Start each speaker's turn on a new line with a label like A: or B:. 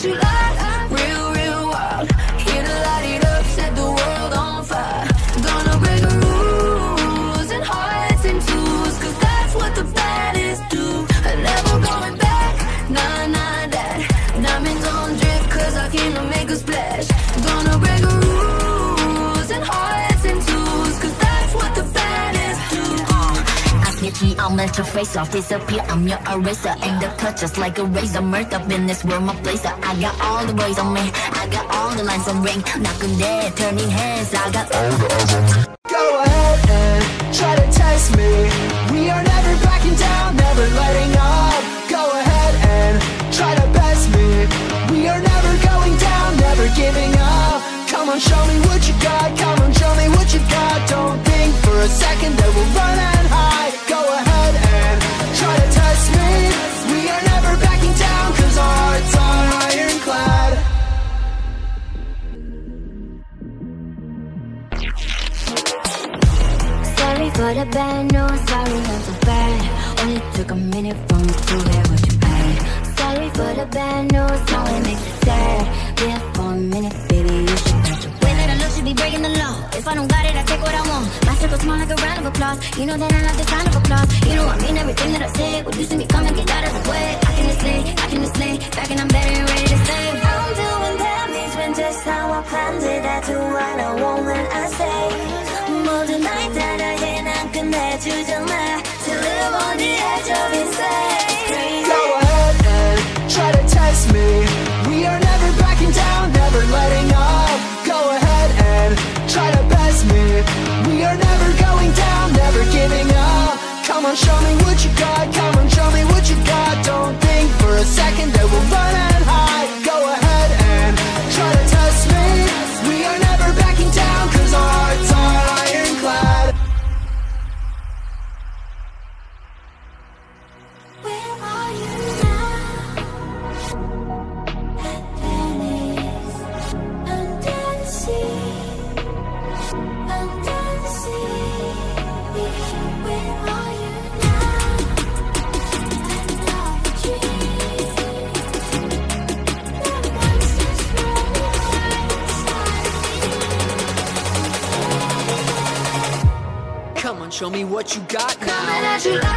A: you like real, real wild. Here to light it up, set the world on fire. Gonna break the rules and hearts in twos, cause that's what the baddest do. And never going back, nah, nah, that. Diamonds on drip, cause I came to make a splash. Gonna break the rules and hearts in twos, cause that's what the baddest do. Hit me, I'll melt your face off, disappear, I'm your eraser. Ain't the cut just like a razor, murked up in this world, my place. I got all the boys on me, I got all the lines on ring. Knocking dead, turning heads, I got all the eyes on me.
B: Go ahead and try to test me. We are never backing down, never letting up. Go ahead and try to best me. We are never going down, never giving up. Come on, show me what you got, come on, show me what you got. Don't think for a second that we'll run and hide. Go ahead and try to test me. We are never backing down, cause our hearts are ironclad.
A: Sorry for the bad, no, sorry not so bad. Only took a minute for me to hear what you had. Sorry for the bad news, now it makes it sad. Live for a minute, baby, you should catch your way that I look should be breaking the law. If I don't got it, I take what I want. My circle small like a round of applause. You know that I like the sound of applause. You know I mean everything that I say. When you see me coming, get out of the way. I can just slay, back and I'm better and ready to stay. I'm doing damage when just how I planned it. I do what I want when I say. 모든 날 따라해 난 끝내주잖아. To live on the edge of insane.
B: Go ahead and try to test me. We are never backing down, never letting up. Go ahead and try to best me. We are never going down, never giving up. Come on, show me what you got, come on, show me what you got. Don't think for a second that we'll run and hide. Go ahead and try to test me. We are never backing down, cause our hearts are ironclad.
A: Where are you now? At Venice, under the sea, under the sea. Where are you now? At Love Tree. The monsters running wild inside me.
B: Come on, show me what you got now.
A: Coming at you like